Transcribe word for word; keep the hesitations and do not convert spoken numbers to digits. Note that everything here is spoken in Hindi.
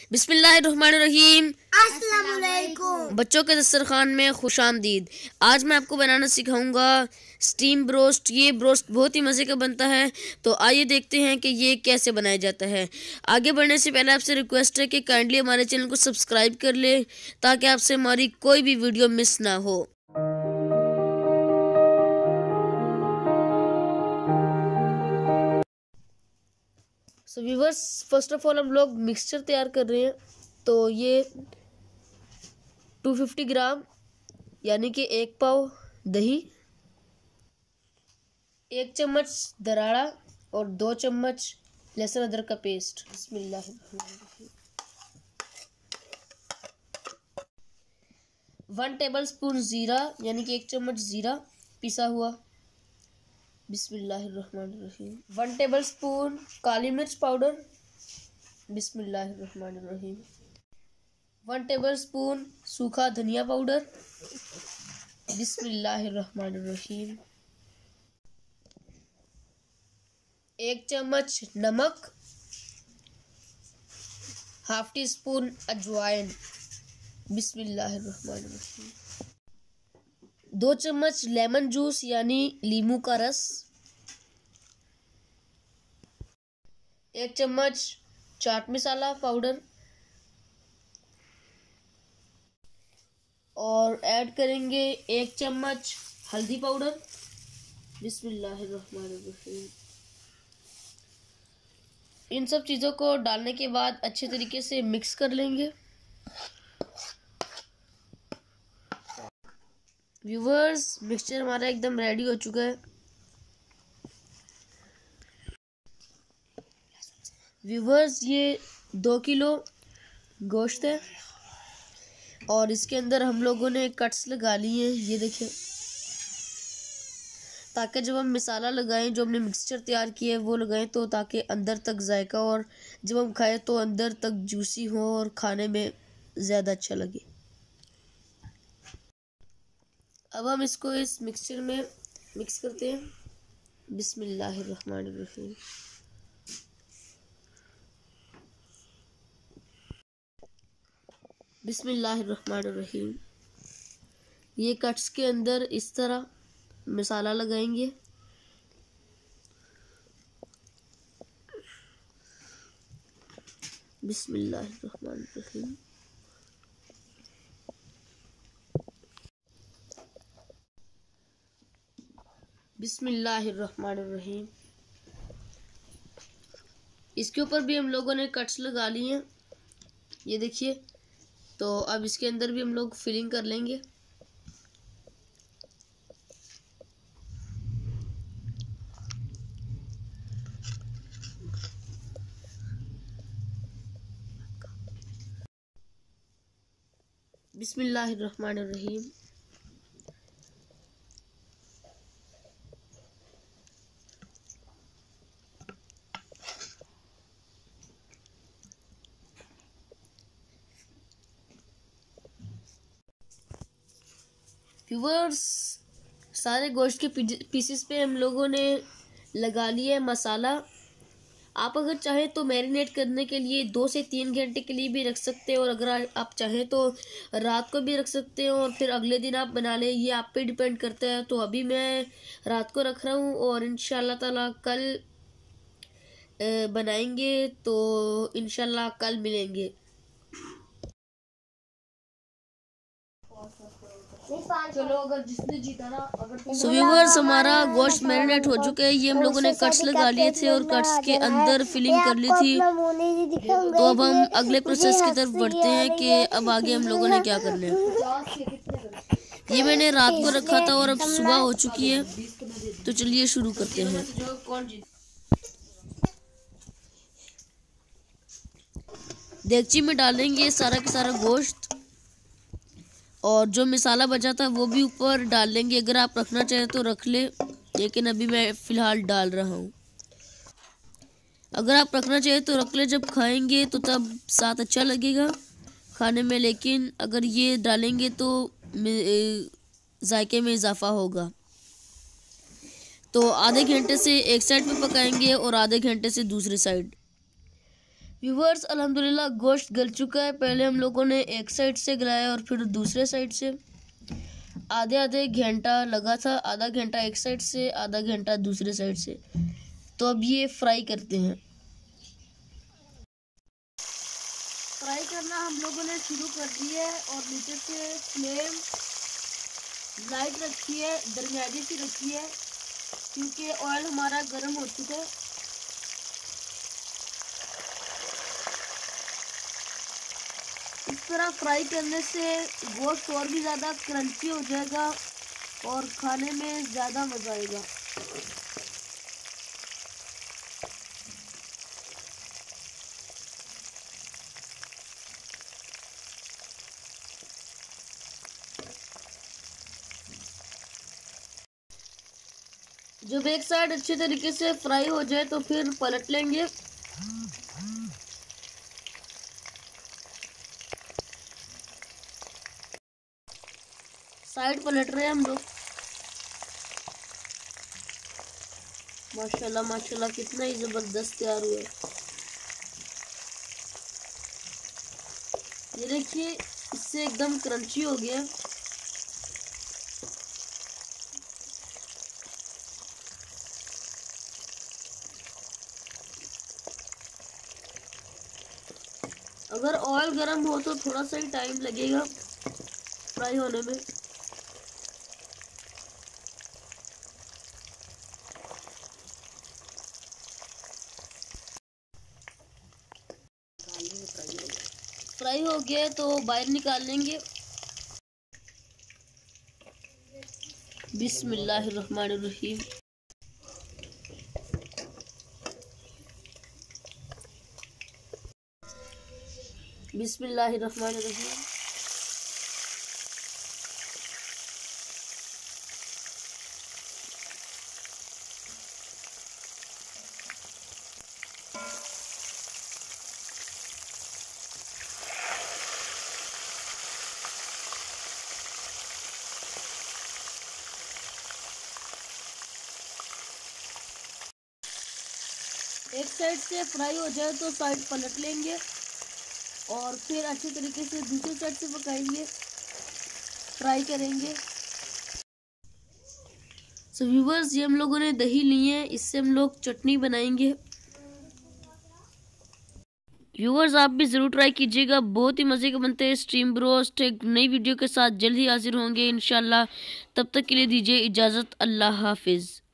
बिस्मिल्लाहिर्रहमानिर्रहीम। अस्सलामुअलैकुम। बच्चों के दस्तरखान में खुशामदीद। आज मैं आपको बनाना सिखाऊंगा स्टीम ब्रोस्ट। ये ब्रोस्ट बहुत ही मज़े का बनता है, तो आइए देखते हैं कि ये कैसे बनाया जाता है। आगे बढ़ने से पहले आपसे रिक्वेस्ट है कि काइंडली हमारे चैनल को सब्सक्राइब कर ले ताकि आपसे हमारी कोई भी वीडियो मिस ना हो। So viewers, first of all हम लोग मिक्सचर तैयार कर रहे हैं। तो ये दो सौ पचास ग्राम यानी कि एक पाव दही, एक चम्मच दराड़ा और दो चम्मच लहसुन अदरक का पेस्ट। बिस्मिल्लाहिर्रहमानिर्रहीम। वन टेबल स्पून ज़ीरा यानी कि एक चम्मच ज़ीरा पिसा हुआ। बिस्मिल्लाहिर्रहमानिर्रहीम। वन टेबल स्पून काली मिर्च पाउडर। बिस्मिल्लाहिर्रहमानिर्रहीम। वन टेबल स्पून सूखा धनिया पाउडर। बिस्मिल्लाहिर्रहमानिर्रहीम। एक चम्मच नमक, हाफ टी स्पून अजवाइन। बिस्मिल्लाहिर्रहमानिर्रहीम। दो चम्मच लेमन जूस यानी लीमू का रस। एक चम्मच चाट मसाला पाउडर और ऐड करेंगे एक चम्मच हल्दी पाउडर। बिस्मिल्लाहिर्रहमानिर्रहीम। इन सब चीज़ों को डालने के बाद अच्छे तरीके से मिक्स कर लेंगे। व्यूवर्स, मिक्सचर हमारा एकदम रेडी हो चुका है। व्यूवर्स, ये दो किलो गोश्त है और इसके अंदर हम लोगों ने कट्स लगा लिए हैं, ये देखिए, ताकि जब हम मसाला लगाएं, जो हमने मिक्सचर तैयार किया है वो लगाएं, तो ताकि अंदर तक जायका और जब हम खाएं तो अंदर तक जूसी हो और खाने में ज़्यादा अच्छा लगे। अब हम इसको इस मिक्सचर में मिक्स करते हैं। बिस्मिल्लाहिर्रहमानिर्रहीम। बिस्मिल्लाहिर्रहमानिर्रहीम। ये कट्स के अंदर इस तरह मसाला लगाएंगे। बिस्मिल्लाहिर्रहमानिर्रहीम। बिस्मिल्लाहिर्रहमानिर्रहीम। इसके ऊपर भी हम लोगों ने कट्स लगा लिए हैं, ये देखिए। तो अब इसके अंदर भी हम लोग फिलिंग कर लेंगे। बिस्मिल्लाहिर्रहमानिर्रहीम। व्यूअर्स, सारे गोश्त के पीसेस पे हम लोगों ने लगा लिया है मसाला। आप अगर चाहें तो मैरिनेट करने के लिए दो से तीन घंटे के लिए भी रख सकते हैं, और अगर आप चाहें तो रात को भी रख सकते हैं और फिर अगले दिन आप बना लें, ये आप पे डिपेंड करता है। तो अभी मैं रात को रख रहा हूँ और इंशाल्लाह ताला कल बनाएंगे, तो इंशाल्लाह कल मिलेंगे। चलो, अगर जिसने जीता ना, अगर सो व्यूअर्स, हमारा गोश्त मैरिनेट हो चुका है। ये हम लोगों ने कट्स लगा लिए थे और कट्स के अंदर फिलिंग कर ली थी। तो अब हम अगले प्रोसेस की तरफ बढ़ते हैं कि अब आगे हम लोगों ने क्या करना है। ये मैंने रात को रखा था और अब सुबह हो चुकी है, तो चलिए शुरू करते हैं। देगची में डालेंगे सारा का सारा गोश्त और जो मसाला बचा था वो भी ऊपर डाल लेंगे। अगर आप रखना चाहें तो रख ले, लेकिन अभी मैं फ़िलहाल डाल रहा हूँ। अगर आप रखना चाहें तो रख ले, जब खाएंगे तो तब साथ अच्छा लगेगा खाने में, लेकिन अगर ये डालेंगे तो जायके में इजाफा होगा। तो आधे घंटे से एक साइड पे पकाएंगे और आधे घंटे से दूसरी साइड। व्यूवर्स अल्हम्दुलिल्लाह गोश्त गल चुका है। पहले हम लोगों ने एक साइड से गलाया और फिर दूसरे साइड से, आधे आधे घंटा लगा था, आधा घंटा एक साइड से, आधा घंटा दूसरे साइड से। तो अब ये फ्राई करते हैं। फ्राई करना हम लोगों ने शुरू कर दिया है और नीचे से फ्लेम लाइट रखी है, दरमियानी सी रखी है, क्योंकि ऑयल हमारा गर्म हो चुका है। इस तरह फ्राई करने से गोश्त और भी ज़्यादा क्रंची हो जाएगा और खाने में ज़्यादा मज़ा आएगा। जब एक साइड अच्छे तरीके से फ्राई हो जाए तो फिर पलट लेंगे। साइड पलट रहे हैं हम लोग। माशाल्लाह माशाल्लाह कितना ही जबरदस्त तैयार हुआ है। ये देखिए इससे एकदम क्रंची हो गया। अगर ऑयल गर्म हो तो थोड़ा सा ही टाइम लगेगा फ्राई होने में। फ्राई हो गया तो बाहर निकाल लेंगे। बिस्मिल्लाहिर्रहमानिर्रहीम। बिस्मिल्लाहिर्रहमानिर्रहीम। एक साइड से फ्राई हो जाए तो साइड पलट लेंगे और फिर अच्छे तरीके से दूसरी साइड से पकाएंगे, फ्राई करेंगे। सो व्यूवर्स ये हम लोगों ने दही ली है, इससे हम लोग चटनी बनाएंगे। व्यूवर्स आप भी ज़रूर ट्राई कीजिएगा, बहुत ही मज़े के बनते हैं स्टीम ब्रोस्ट। एक नई वीडियो के साथ जल्द ही हाजिर होंगे इंशाल्लाह। तब तक के लिए दीजिए इजाज़त। अल्लाह हाफिज़।